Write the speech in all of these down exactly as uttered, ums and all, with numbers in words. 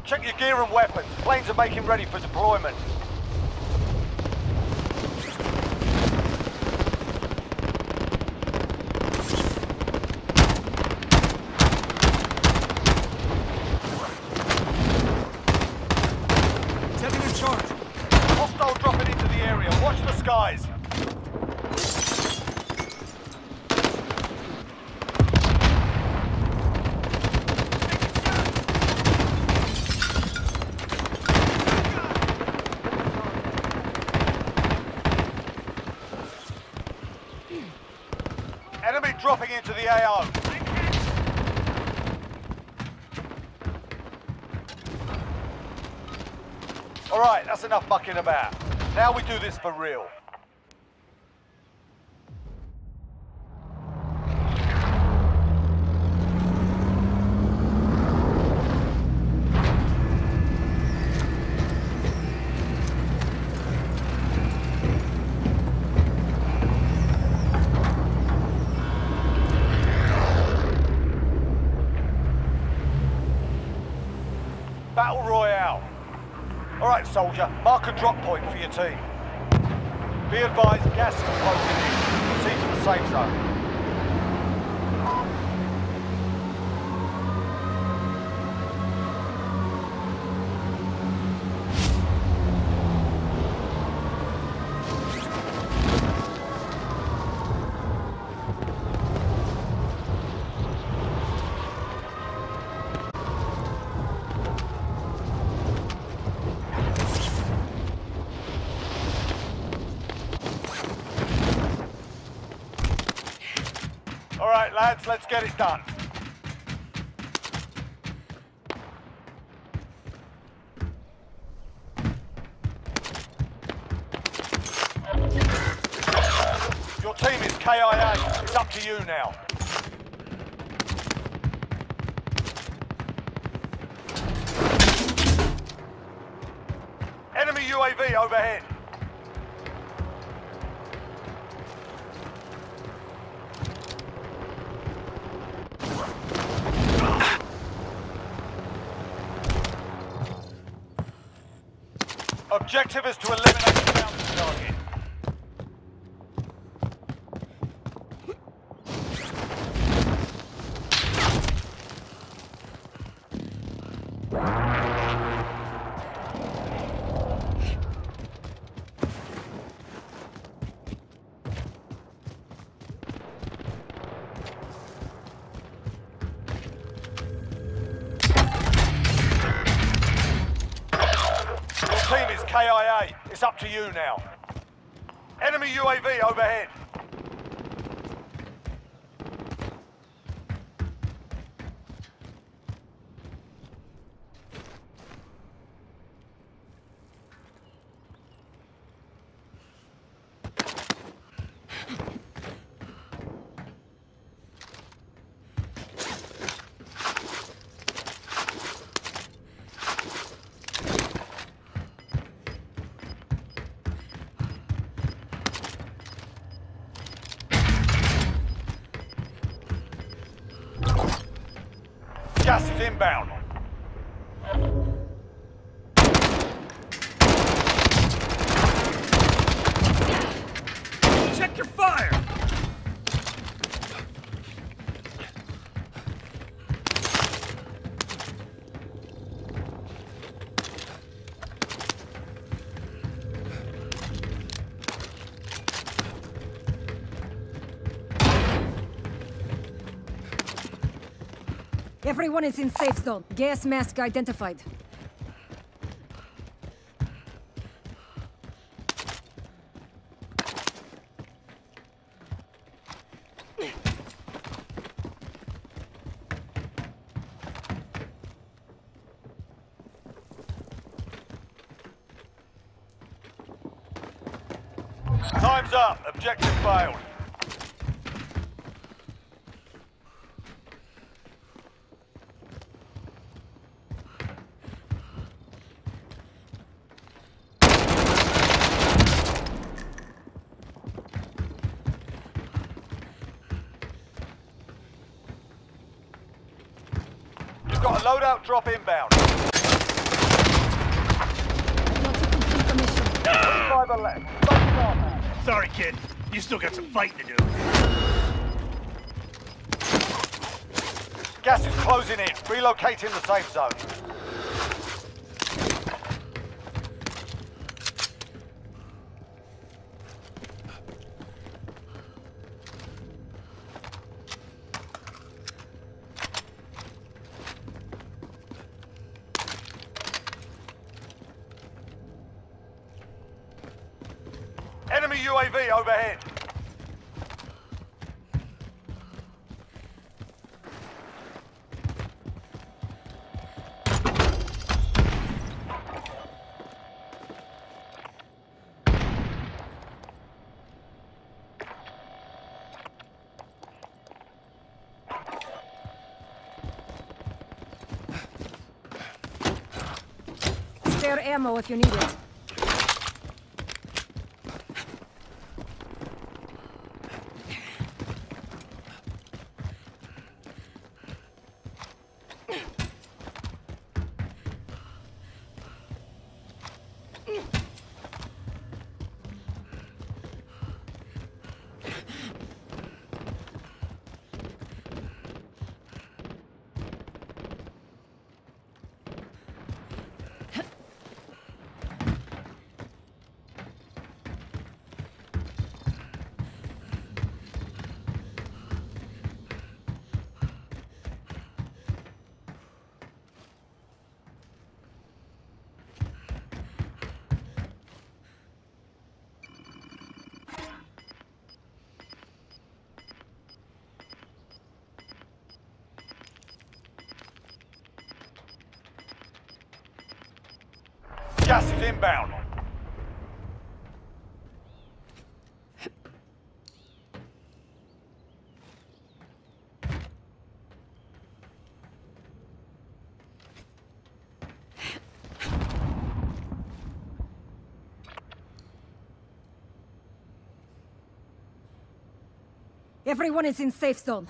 Check your gear and weapons. Planes are making ready for deployment. Setting in charge. Hostile dropping into the area. Watch the skies. Enemy dropping into the A O. Alright, that's enough mucking about. Now we do this for real. Battle Royale. Alright, soldier, mark a drop point for your team. Be advised, gas is closing in. Proceed to the safe zone. All right, lads, let's get it done. Your team is K I A. It's up to you now. Enemy U A V overhead. Objective is to eliminate the bounty target. Team is K I A. It's up to you now. Enemy U A V overhead. Gas is inbound. Check your fire! Everyone is in safe zone. Gas mask identified. Time's up. Objective failed. You've got a loadout drop inbound. the left. Stay sharp out there. Sorry, kid. You still got some fighting to do. Gas is closing in. Relocating the safe zone. Enemy U A V overhead. Spare ammo if you need it. Gas is inbound. Everyone is in safe zone.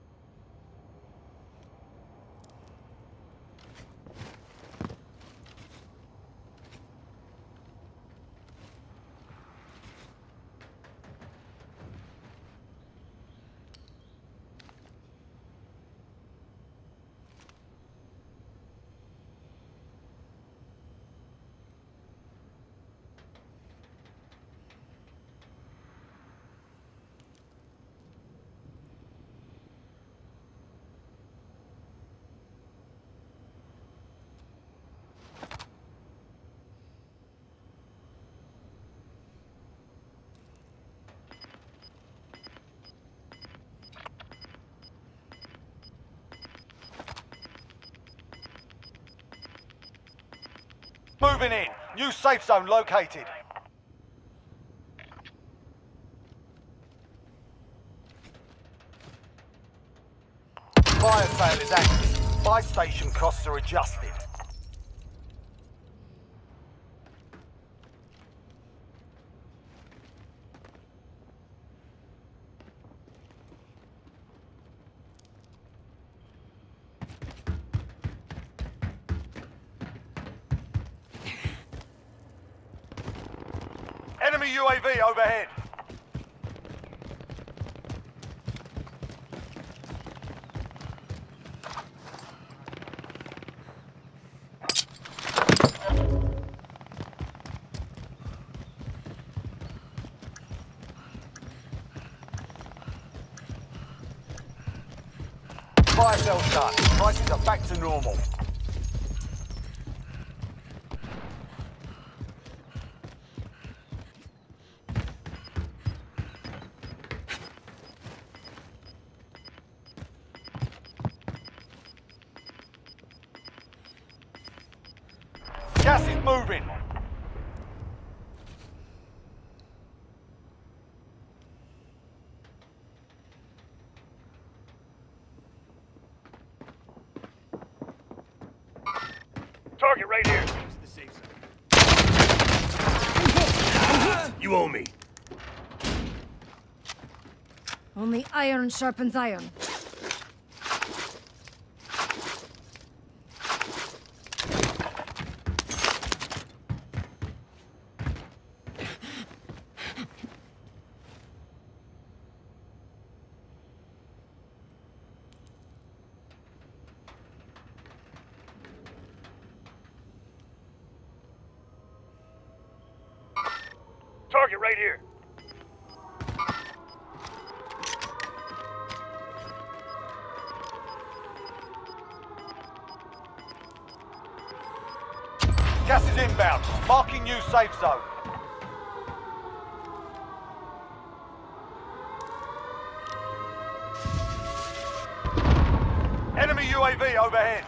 Moving in. New safe zone located. Fire sale is active. Buy station costs are adjusted. Enemy U A V overhead. Fire sale's done. Prices are back to normal. Gas is moving. Target right here. The safe zone. You owe me. Only iron sharpens iron. Target right here. Gas is inbound. Marking new safe zone. Enemy U A V overhead.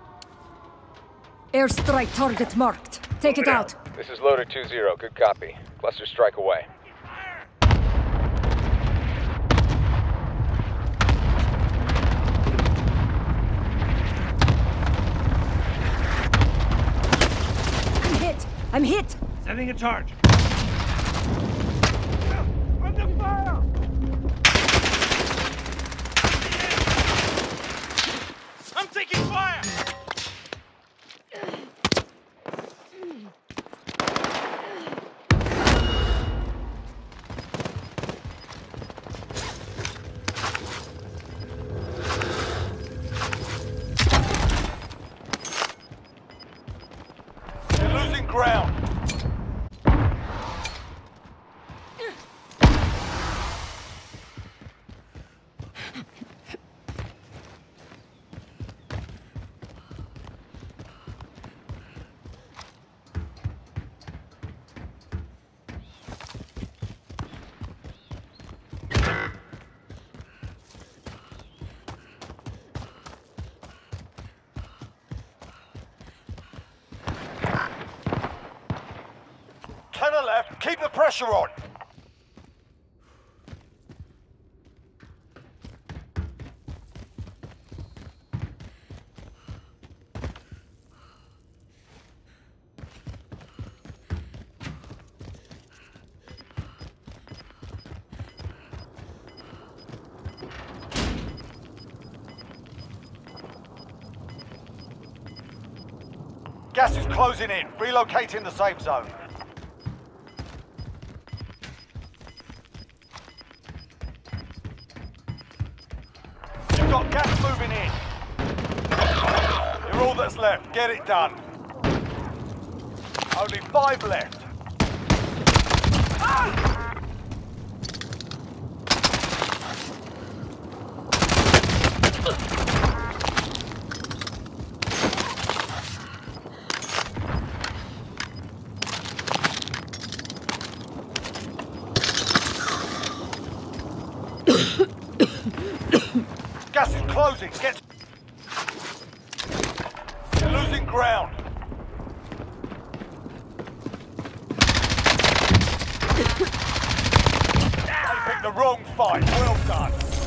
Airstrike target marked. Take it out. This is Loader two zero. Good copy. Cluster strike away. I'm hit. I'm hit. Sending a charge. Under fire! I'm taking fire! They're losing ground. To the left, keep the pressure on. Gas is closing in. Relocating the safe zone. You've got gas moving in. You're all that's left. Get it done. Only five left. Gas is closing. Get. You're losing ground. They picked the wrong fight. Well done.